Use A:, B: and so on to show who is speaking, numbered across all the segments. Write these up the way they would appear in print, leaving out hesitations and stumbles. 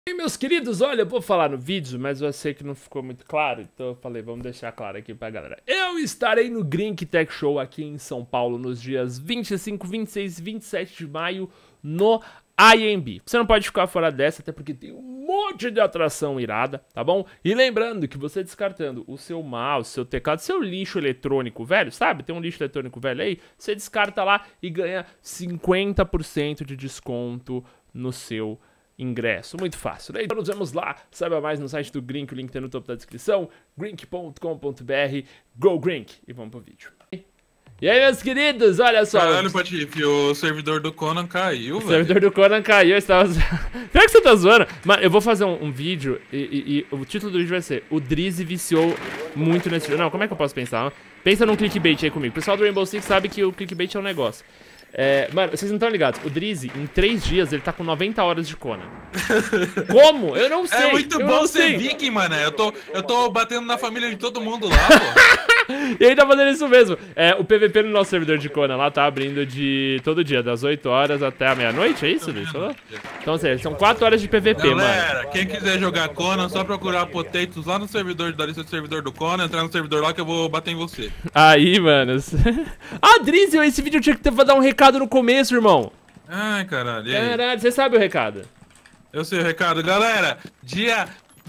A: E meus queridos, olha, eu vou falar no vídeo, mas eu sei que não ficou muito claro, então eu falei, vamos deixar claro aqui pra galera. Eu estarei no Grink Tech Show aqui em São Paulo nos dias 25, 26 e 27 de maio no IMB. Você não pode ficar fora dessa, até porque tem um monte de atração irada, tá bom? E lembrando que você descartando o seu mouse, seu teclado, seu lixo eletrônico velho, sabe? Tem um lixo eletrônico velho aí, você descarta lá e ganha 50% de desconto no seu ingresso. Muito fácil, né? Então nos vemos lá. Saiba mais no site do Grink, o link tá no topo da descrição, grink.com.br, go Grink! E vamos pro vídeo. E aí, meus queridos, olha só.
B: Caralho, Patife, o servidor do Conan caiu, velho.
A: O servidor do Conan caiu, eu estava... Pior que você tá zoando. Mas eu vou fazer um vídeo e o título do vídeo vai ser: o Drizzy viciou muito nesse jogo. Não, como é que eu posso pensar? Pensa num clickbait aí comigo. O pessoal do Rainbow Six sabe que o clickbait é um negócio. Mano, vocês não estão ligados. O Drizzy, em 3 dias, ele tá com 90 horas de Conan. Como? Eu não sei.
B: É muito bom ser viking, mano. Eu tô batendo na família de todo mundo lá, pô.
A: E aí tá fazendo isso mesmo. O PVP no nosso servidor de Conan lá tá abrindo de todo dia, das 8 horas até a meia-noite, é isso, Luiz? Então, ou seja, são 4 horas de PVP, mano.
B: Galera, quem quiser jogar Conan, só procurar Potatoes lá no servidor, da lista do servidor do Conan, entrar no servidor lá que eu vou bater em você.
A: Aí, mano. Ah, Drizzy, esse vídeo eu tinha que dar um recado no começo, irmão.
B: Ai, caralho.
A: Caralho, você sabe o recado?
B: Eu sei o recado. Galera, dia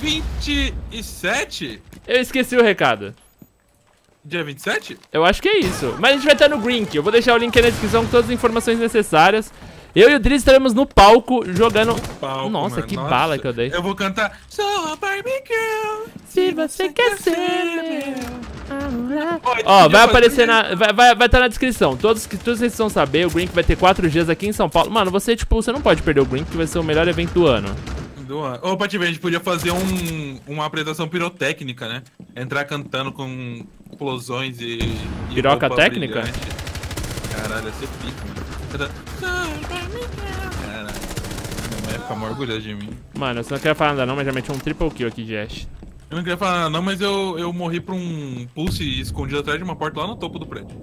B: 27?
A: Eu esqueci o recado.
B: Dia 27?
A: Eu acho que é isso. Mas a gente vai estar no Grink. Eu vou deixar o link aí na descrição com todas as informações necessárias. Eu e o Drizzy estaremos no palco jogando... Nossa,
B: mano.
A: que bala que eu dei.
B: Eu vou cantar Sou a Barbie Girl,
A: se você quer ser meu. Ó, vai aparecer na... Vai estar na descrição. Todos vocês precisam saber, o Grink vai ter 4 dias aqui em São Paulo. Mano, você não pode perder o Grink, que vai ser o melhor evento do ano.
B: Ô, Patife, a gente podia fazer uma apresentação pirotécnica, né? Entrar cantando com explosões e
A: Piroca técnica?
B: Brilhante. Caralho, ia ser pica, mano. Caralho. Minha mãe ia ficar mó orgulhosa de mim.
A: Mano, você não quer falar nada não, mas já meti um triple kill aqui de Ash.
B: Eu não queria falar nada não, mas eu morri pra um pulse escondido atrás de uma porta lá no topo do prédio.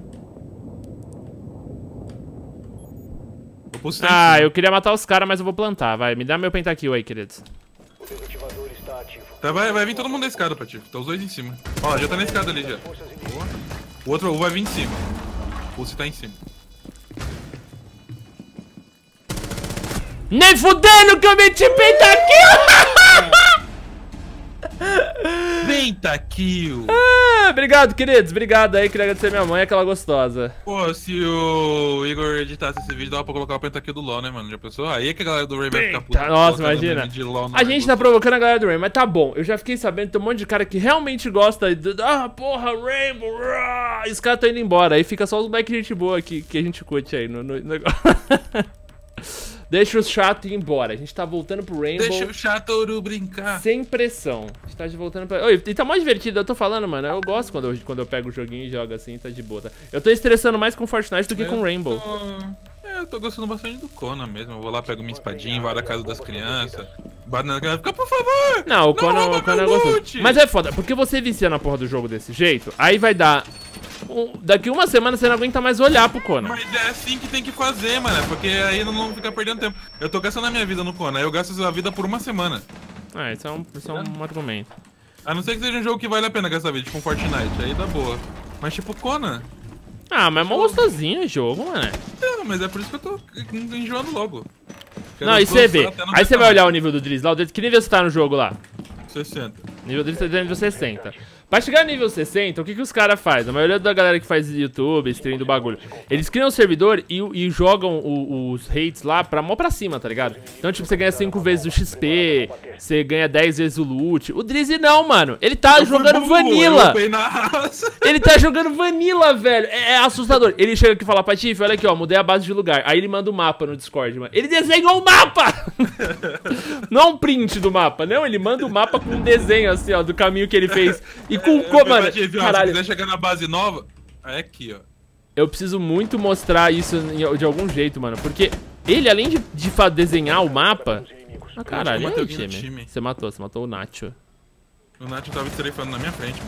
B: O pulse tá em cima.
A: Eu queria matar os caras, mas eu vou plantar. Vai, me dá meu pentakill aí, queridos.
B: Tá, vai vir todo mundo da escada, Patife. Tá os dois em cima. Ó, já tá na escada ali já. Boa. O outro vai vir em cima. O pulse tá em cima.
A: Nem fudendo que eu meti pentakill!
B: Pentakill!
A: Obrigado, queridos. Obrigado aí. Queria agradecer minha mãe, aquela gostosa.
B: Pô, se o Igor editasse esse vídeo, dava pra colocar o pentakill do LoL, né, mano? Já pensou? Aí é que a galera do Ray vai ficar puta.
A: Nossa, imagina. A gente tá provocando a galera do Rainbow, mas tá bom. Eu já fiquei sabendo que tem um monte de cara que realmente gosta de... porra, Rainbow. E os caras tão indo embora. Aí fica só os moleques de gente boa que a gente curte aí no negócio. Deixa o chato ir embora. A gente tá voltando pro Rainbow.
B: Deixa o chato brincar.
A: Sem pressão. A gente tá voltando pra... Oi, e tá mó divertido, eu tô falando, mano. Eu gosto quando eu pego o joguinho e jogo assim, tá de boa. Tá? Eu tô estressando mais com Fortnite do que com Rainbow.
B: Eu tô gostando bastante do Conan mesmo. Eu vou lá, pego minha espadinha, invado a casa das crianças. Bato na criança, fica, por favor!
A: Não, o Conan é gostoso. Mas é foda, porque você vicia na porra do jogo desse jeito, aí vai dar... Daqui uma semana você não aguenta mais olhar pro Conan.
B: Mas é assim que tem que fazer, mano. Porque aí não fica perdendo tempo. Eu tô gastando a minha vida no Conan. Eu gasto a vida por uma semana.
A: Isso é um argumento.
B: A não ser que seja um jogo que vale a pena gastar a vida, tipo um Fortnite. Aí dá boa. Mas tipo Conan.
A: Mas é mó gostosinho o jogo, mano.
B: Mas é por isso que eu tô enjoando logo.
A: Não, e você vê. Aí você vai olhar o nível do Drizzy lá. Que nível você tá no jogo lá?
B: 60.
A: Nível Drizzy tá nível 60. Pra chegar no nível 60, o que os caras fazem? A maioria da galera que faz YouTube, stream do bagulho, eles criam um servidor e jogam os hates lá mó pra cima, tá ligado? Então, tipo, você ganha 5 vezes o XP, você ganha 10 vezes o loot. O Drizzy não, mano. Ele tá jogando vanilla. Ele tá jogando vanilla, velho. É assustador. Ele chega aqui e fala, Patife, olha aqui, ó, mudei a base de lugar. Aí ele manda o mapa no Discord, mano. Ele desenhou o mapa! Não um print do mapa, não. Ele manda o mapa com um desenho, assim, ó, do caminho que ele fez. E mano,
B: caralho. Se quiser chegar na base nova, é aqui, ó.
A: Eu preciso muito mostrar isso de algum jeito, mano. Porque ele, além de desenhar o mapa... caralho, aí, time. Você matou o Nacho.
B: O Nacho tava estrefando na minha frente.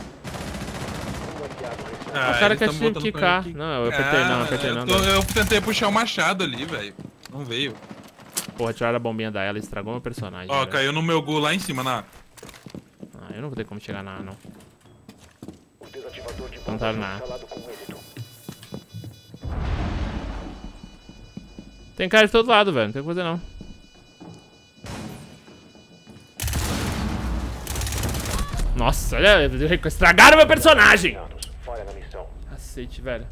A: O cara quer se quicar. Não, eu apertei não.
B: Eu tentei puxar o machado ali, velho. Não veio.
A: Porra, tiraram a bombinha da ela e estragou meu personagem.
B: Ó,
A: velho.
B: caiu no meu gol lá em cima, na.
A: Ah, eu não vou ter como chegar na A, não.
C: O desativador de
A: Não tá
C: bomba
A: na A.
C: instalado com êxito.
A: Tem cara de todo lado, velho. Não tem coisa não. Nossa, olha, estragaram meu personagem!
C: Falha na missão.
A: Cacete, velho.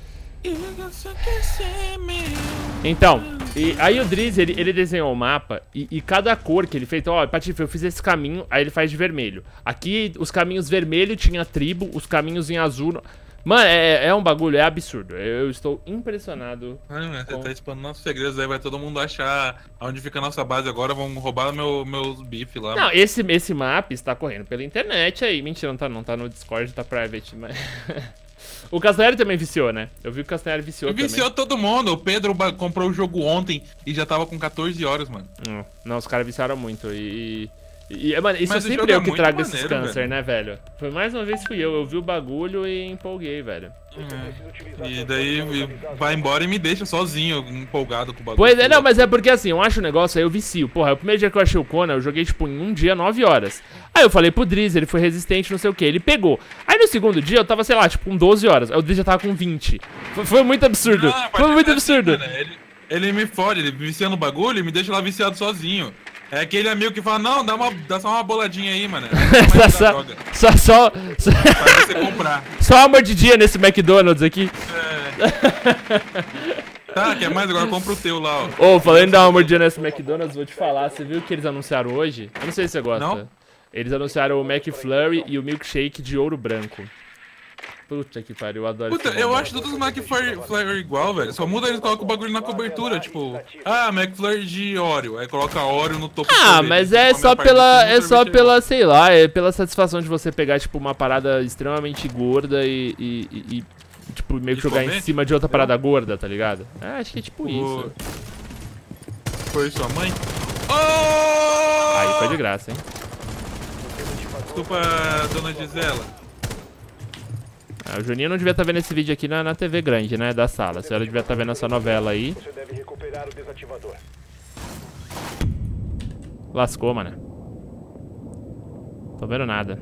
A: Então, e aí o Drizzy, ele desenhou o mapa e cada cor que ele fez, então, ó, Patife, eu fiz esse caminho, aí ele faz de vermelho. Aqui, os caminhos vermelho tinha tribo, os caminhos em azul... Mano, é um bagulho, é absurdo. Eu estou impressionado.
B: Você tá expondo nossos segredos aí, vai todo mundo achar onde fica a nossa base agora, vão roubar meus bifes lá.
A: Não, esse mapa está correndo pela internet aí. Mentira, não tá no Discord, tá private, mas... O Castanheira também viciou, né? Eu vi que o Castanheira viciou também.
B: Viciou todo mundo. O Pedro comprou o jogo ontem e já tava com 14 horas, mano.
A: Não, os caras viciaram muito mano, isso
B: Mas o
A: sempre
B: jogo
A: eu
B: é
A: que
B: muito
A: trago esses
B: maneiro,
A: câncer, né, velho? Foi mais uma vez fui eu vi o bagulho e empolguei, velho.
B: E daí vai embora e me deixa sozinho, empolgado com o bagulho.
A: Pois é, não, mas é porque assim, eu acho o negócio aí, eu vicio. Porra, o primeiro dia que eu achei o Conan, eu joguei tipo em um dia 9 horas. Aí eu falei pro Drizzy, ele foi resistente, não sei o que, ele pegou. Aí no segundo dia eu tava, sei lá, tipo com 12 horas. Aí o Drizzy já tava com 20. Foi muito absurdo.
B: Não,
A: Foi muito
B: assim,
A: absurdo.
B: Mano, ele me fode, ele vicia no bagulho e me deixa lá viciado sozinho. É aquele amigo que fala, não, dá só uma boladinha aí, mano.
A: Só
B: Pra você comprar.
A: só uma mordidinha nesse McDonald's aqui.
B: Tá, quer mais? Agora compra o teu lá, ó.
A: Ô, falando de dar uma mordidinha nesse McDonald's, vou te falar, você viu o que eles anunciaram hoje? Eu não sei se você gosta.
B: Não?
A: Eles anunciaram o McFlurry e o milkshake de ouro branco. Puta que pariu, eu adoro
B: Puta,
A: esse
B: eu
A: nome.
B: acho todos os McFlurry igual, velho. Só muda eles colocam o bagulho na cobertura, tipo... Ah, McFlurry de Oreo. Aí coloca Oreo no topo do
A: Ah,
B: sorvete.
A: mas
B: Come
A: é
B: a
A: só
B: parte de
A: pela,
B: cima,
A: é
B: o
A: só
B: sorvete
A: pela, sei lá, é pela satisfação de você pegar, tipo, uma parada extremamente gorda e tipo, meio que
B: E
A: jogar em
B: comer?
A: cima de outra parada gorda, tá ligado? É, acho que é tipo isso.
B: Foi sua mãe? Oh!
A: Aí foi de graça, hein?
B: Desculpa, dona Gisela.
A: Ah, o Juninho não devia estar vendo esse vídeo aqui na TV grande, né, da sala. A senhora devia estar vendo essa novela aí.
C: Você deve recuperar o desativador.
A: Lascou, mano. Tô vendo nada.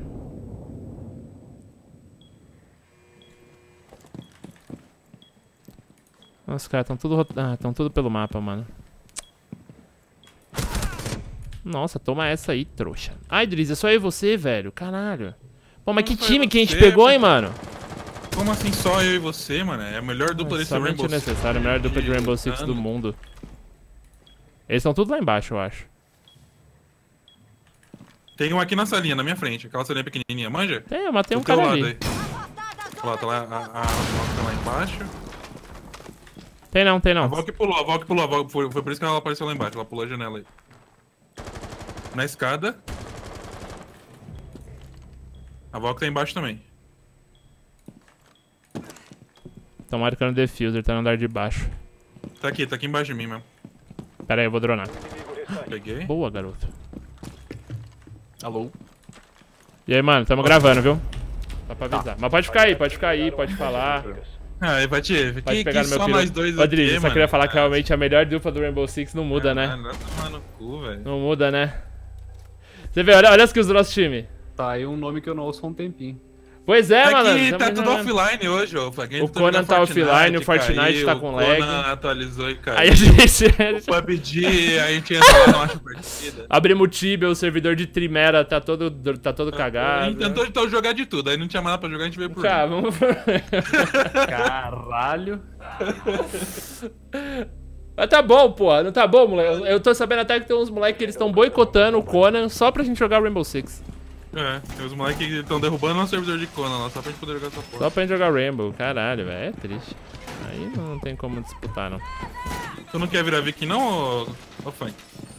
A: Nossa, os caras estão tudo, tão tudo pelo mapa, mano. Nossa, toma essa aí, trouxa. Ai, Drizzy, é só eu e você, velho. Caralho. Pô, mas que
B: Não foi
A: time que a gente
B: você,
A: pegou,
B: pô.
A: hein, mano?
B: Como assim só eu e você, mano? É a melhor dupla desse
A: Somente
B: Rainbow
A: necessário, a melhor dupla de Rainbow Six do
B: ano.
A: mundo. Eles estão tudo lá embaixo, eu acho.
B: Tem um aqui na salinha, na minha frente. Aquela salinha pequenininha, manja?
A: Tem, eu matei um
B: Do teu
A: cara
B: lado
A: ali.
B: aí. Olha lá, tá lá, a Valk tá lá embaixo.
A: Tem não, tem
B: A
A: não.
B: Valk pulou, a Valk pulou, a Valk foi por isso que ela apareceu lá embaixo. Ela pulou a janela aí. Na escada. A Valk tá embaixo também.
A: Estão marcando defuser, tá no andar de baixo.
B: Tá aqui embaixo de mim mesmo.
A: Pera aí, eu vou dronar.
B: Peguei.
A: Boa, garoto.
B: Alô?
A: E aí, mano, tamo gravando, viu? Só pra avisar. Mas pode ficar aí, pode falar.
B: Ah, aí vai te...
A: Pode pegar no meu
B: só
A: piloto.
B: nós dois
A: Ô, Drizzy,
B: aqui,
A: só
B: mano.
A: queria falar que realmente a melhor dupla do Rainbow Six não muda, né?
B: Mano, vai tomar no cu, velho.
A: Não muda, né? Você vê, olha as kills do nosso time.
D: Tá aí um nome que eu não ouço há um tempinho.
A: Pois é, mano.
B: Aqui tá
A: também
B: tudo
A: não-
B: offline hoje, ó.
A: O Conan tá offline, o Fortnite tá com lag.
B: O Conan atualizou e caiu.
A: Aí a gente
B: O PUBG, a gente entra lá, não acha partida.
A: abrimos o Tibia, o servidor de Trimera tá todo
B: A
A: cagado.
B: gente tentou então, jogar de tudo, aí não tinha mais nada pra jogar, a gente veio por
A: Cara,
B: aí.
A: vamos...
D: Caralho.
A: Mas tá bom, pô. Não tá bom, moleque. Eu tô sabendo até que tem uns moleques que eles estão boicotando o Conan só pra gente jogar Rainbow Six.
B: É, os moleques estão derrubando nosso servidor de Conan lá, só pra gente poder jogar essa porra.
A: Só pra gente jogar Rainbow. Caralho, velho. É triste. Aí não tem como disputar, não.
B: Tu não quer virar Viking não, ô Funk?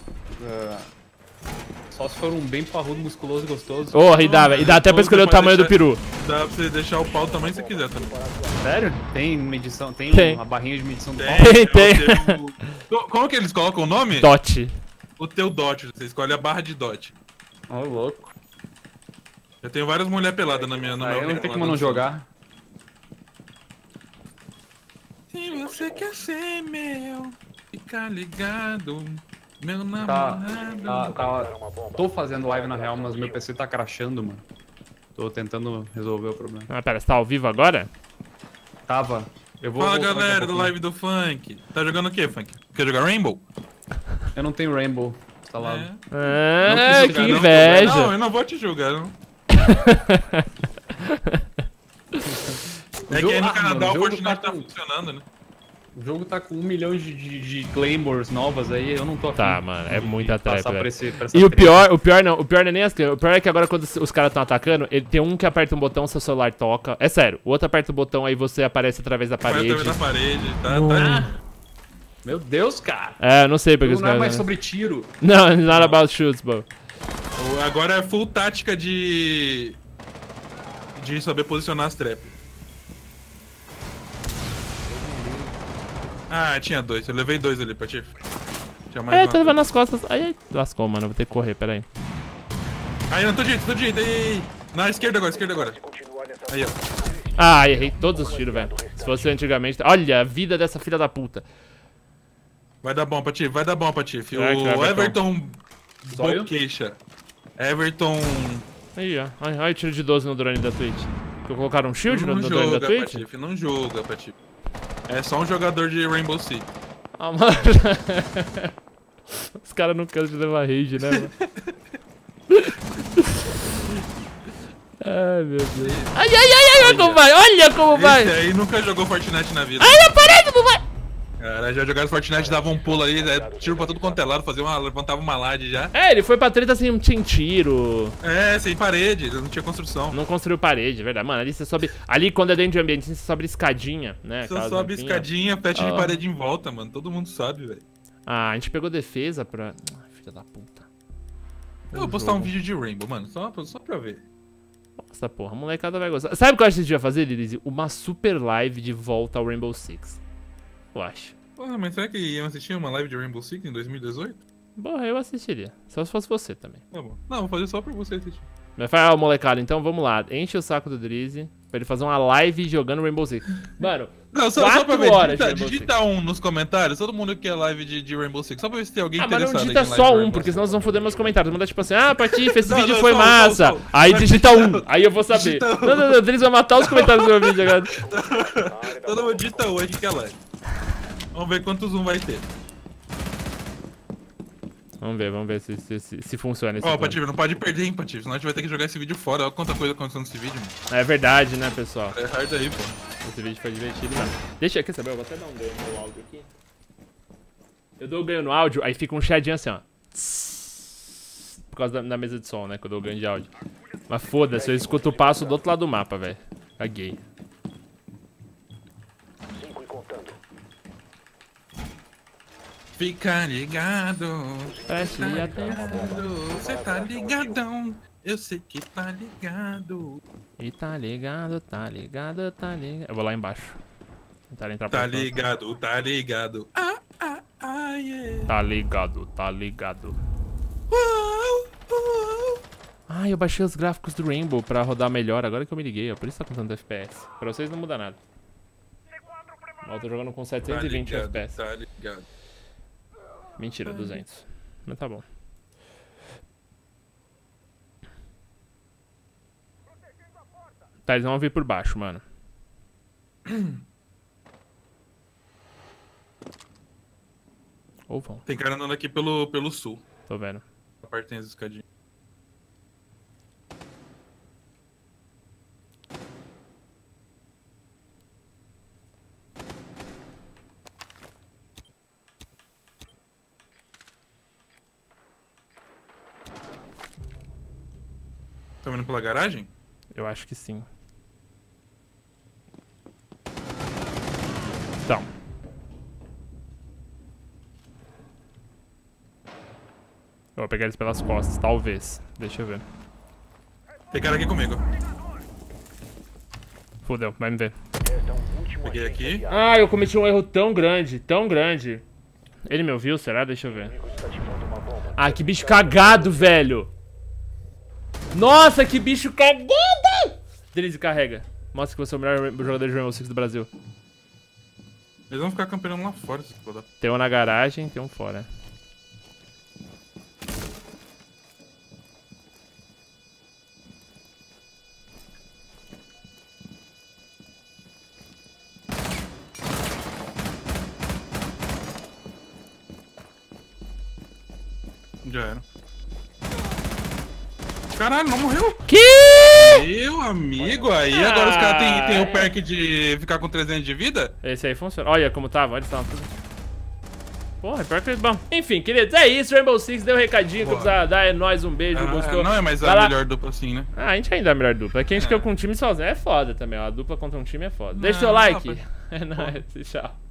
D: Só se for um bem parrudo, musculoso e gostoso.
A: Porra, e dá, velho. E dá até pra escolher o
B: Pode
A: tamanho do
B: deixar-
A: peru.
B: Dá pra você deixar o pau do tamanho que você quiser também.
D: Sério? Tem medição? Tem,
A: Tem.
D: uma barrinha de medição do pau?
A: Tem.
B: Como que eles colocam o nome?
A: Dot.
B: O teu dot, você escolhe a barra de dot.
D: Ô, louco.
B: Eu tenho várias mulheres peladas no
D: Aí
B: meu
D: eu não
B: game
D: tenho
B: lá
D: como
B: no
D: não
B: sul.
D: jogar.
B: Se você quer ser meu, fica ligado. Meu
D: Tá,
B: namorado.
D: tô fazendo live na real, mas meu PC tá crashando, mano. Tô tentando resolver o problema.
A: Ah, pera, você tá ao vivo agora?
D: Tava. Eu vou
B: Fala
D: voltar daqui a
B: galera do
D: pouquinho.
B: live do Funk. Tá jogando o que, Funk? Quer jogar Rainbow?
D: Eu não tenho Rainbow instalado.
A: Ah,
B: precisa
A: que
B: jogar, não.
A: inveja.
B: Não, eu não vou te julgar, não. É que aí no Canadá
D: mano,
B: o
D: jogo
B: Fortnite tá
D: com-
B: funcionando, né?
D: O jogo tá com 1 milhão de Claymores novas aí, eu não tô afim.
A: Tá, mano, é muita trap,
D: passar por
A: velho.
D: essa
A: E o
D: treta.
A: pior não é nem as crianças. O pior é que agora quando os caras estão atacando, ele tem um que aperta um botão, seu celular toca. É sério, o outro aperta o botão, aí você aparece através da
B: Vai
A: parede.
B: através da parede, tá?
D: Meu Deus, cara.
A: É, eu não sei porque
D: O
A: os
D: jogo não é
A: caras...
D: mais sobre tiro.
A: Não, it's not about shoots, bro.
B: Agora é full tática de saber posicionar as trap. Ah, tinha 2. Eu levei 2 ali, Patife. Tinha mais
A: É,
B: uma.
A: tá levando nas costas. Ai, lascou, mano, eu vou ter que correr, peraí.
B: Aí, não, tô de jeito. Aí. Na esquerda agora.
C: Continuar nessa
B: Aí, ó.
A: Ah, errei todos os tiros, velho. Se fosse antigamente... Olha, a vida dessa filha da puta.
B: Vai dar bom, Patife.
A: Será que vai,
B: O Everton
D: Zóio?
B: Boqueixa. Everton...
A: Aí, ó. Olha o tiro de 12 no drone da Twitch. Colocaram um shield no drone da
B: joga,
A: Twitch?
B: Patife. Não joga, Patife. É só um jogador de Rainbow Six.
A: Ah, mano. Os caras não cansam de levar rage, né, mano? Ai, meu Deus. Ai, olha como vai, olha como vai.
B: Esse aí nunca jogou Fortnite na vida.
A: Ai, a parede não vai.
B: Cara, já jogaram Fortnite, dava um pulo ali, tiro pra tudo quanto é lado, levantava uma laje já.
A: É, ele foi pra treta sem tiro.
B: É, sem parede, não tinha construção.
A: Não construiu parede, é verdade. Mano, ali você sobe... Ali, quando é dentro de ambiente, você sobe escadinha, né?
B: Só
A: aquelas
B: sobe
A: rampinhas.
B: escadinha, pet de
A: Ah.
B: parede em volta, mano. Todo mundo sabe, velho.
A: Ah, a gente pegou defesa pra... Filha da puta.
B: Eu vou postar um vídeo de Rainbow, mano, só pra ver.
A: Nossa, porra, a molecada vai gostar. Sabe o que eu acho que a gente devia fazer, Lilizy? Uma super live de volta ao Rainbow Six. Eu acho.
B: Porra, mas será que iam assistir uma live de Rainbow Six em 2018?
A: Porra, eu assistiria. Só se fosse você também.
B: Tá bom. Não, vou fazer só pra você assistir.
A: Mas fala, molecada, então vamos lá. Enche o saco do Drizzy pra ele fazer uma live jogando Rainbow Six. Mano,
B: Não, só
A: 4
B: pra ver,
A: horas de Rainbow
B: digita um nos comentários, todo mundo que quer live de Rainbow Six, só pra ver se tem alguém
A: mas não
B: interessado.
A: digita
B: aí em live
A: só
B: de
A: um,
B: Rainbow
A: porque
B: Six.
A: senão vocês vão foder meus comentários. Manda tipo assim, ah, Patife, esse
B: Não,
A: vídeo
B: não,
A: foi
B: só,
A: massa.
B: só.
A: Aí
B: Mas
A: digita
B: digita
A: um, aí eu vou saber.
B: Digita um.
A: Não, o Drizzy vai matar os comentários do meu vídeo agora.
B: Todo mundo digita um aí que quer live. Vamos ver quantos um vai ter.
A: Vamos ver se funciona esse
B: Ó,
A: plano.
B: Patife, não pode perder, hein, Patife, senão a gente vai ter que jogar esse vídeo fora. Olha quanta coisa aconteceu nesse vídeo, mano.
A: É verdade, né, pessoal?
B: É hard aí, pô.
A: Esse vídeo foi divertido, mano. Deixa, quer saber? Eu vou até dar um ganho no áudio aqui. Eu dou ganho no áudio, aí fica um chadinho assim, ó. Por causa da mesa de som, né? Que eu dou ganho de áudio. Mas foda-se, eu escuto o passo do outro lado do mapa, velho. Caguei.
C: 5 e contando.
B: Fica ligado.
A: Preste atenção.
B: Você tá ligadão. Eu sei que tá ligado.
A: E tá ligado, tá ligado, tá ligado. Eu vou lá embaixo. Tentar entrar
B: Tá
A: pra fora.
B: ligado, tá ligado. Yeah.
A: Tá ligado, tá ligado.
B: Uau, uau.
A: Ah, eu baixei os gráficos do Rainbow pra rodar melhor, agora que eu me liguei, ó. Por isso tá com tanto FPS. Pra vocês não muda nada. Eu tô jogando com
B: Tá
A: 720
B: ligado,
A: FPS.
B: tá ligado.
A: Mentira, 200. Mas tá bom. Tá, eles vão vir por baixo, mano. Ou vão,
B: Tem cara andando aqui pelo sul.
A: tô vendo.
B: A parte tem as escadinhas. Tá vindo pela garagem?
A: Eu acho que sim. Então. Eu vou pegar eles pelas costas, talvez. Deixa eu ver.
B: Tem cara aqui comigo.
A: Fudeu, vai me ver.
C: Resta um último
B: Peguei
C: agente
B: aqui.
C: aliado.
A: Ah, eu cometi um erro tão grande, tão grande. Ele me ouviu, será? Deixa eu ver.
C: Inimigo desativando uma bomba.
A: Ah, que bicho cagado, velho. Nossa, que bicho cagado. Drizzy, carrega. Mostra que você é o melhor jogador de Rainbow Six do Brasil.
B: Eles vão ficar campeando lá fora, se for.
A: Tem um na garagem, tem um fora.
B: Já era. Caralho, não morreu?
A: Que?
B: Meu amigo, aí agora os caras tem o perk de ficar com 300 de vida?
A: Esse aí funciona. Olha como tava, eles estavam tudo... Porra, pior que bom. Enfim, queridos, é isso. Rainbow Six deu um recadinho que eu precisava dar. É nóis, um beijo, gostou?
B: Não é mais
A: Vai
B: a
A: lá.
B: melhor dupla assim, né?
A: Ah, a gente ainda é a melhor dupla. É que a gente fica com um time sozinho. É foda também, ó. A dupla contra um time é foda. Deixa o seu like. É nóis, tchau.